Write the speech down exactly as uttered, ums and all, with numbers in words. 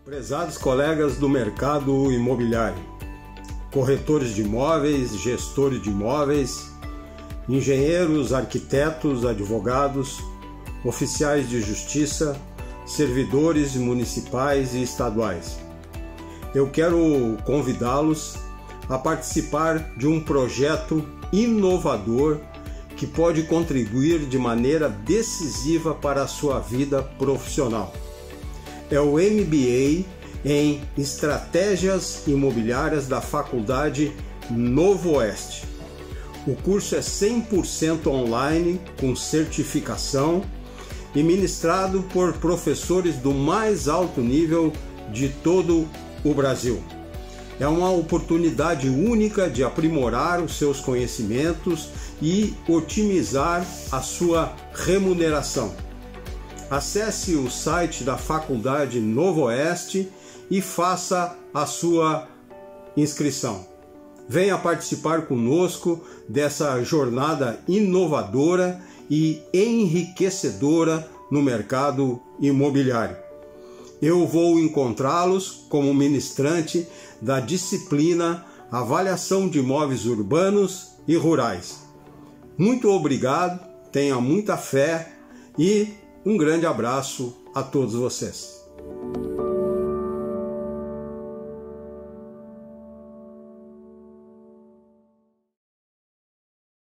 Prezados colegas do mercado imobiliário, corretores de imóveis, gestores de imóveis, engenheiros, arquitetos, advogados, oficiais de justiça, servidores municipais e estaduais. Eu quero convidá-los a participar de um projeto inovador que pode contribuir de maneira decisiva para a sua vida profissional. É o M B A em Estratégias Imobiliárias da Faculdade Novo Oeste. O curso é cem por cento online, com certificação e ministrado por professores do mais alto nível de todo o Brasil. É uma oportunidade única de aprimorar os seus conhecimentos e otimizar a sua remuneração. Acesse o site da Faculdade Novo Oeste e faça a sua inscrição. Venha participar conosco dessa jornada inovadora e enriquecedora no mercado imobiliário. Eu vou encontrá-los como ministrante da disciplina Avaliação de Imóveis Urbanos e Rurais. Muito obrigado, tenha muita fé e um grande abraço a todos vocês.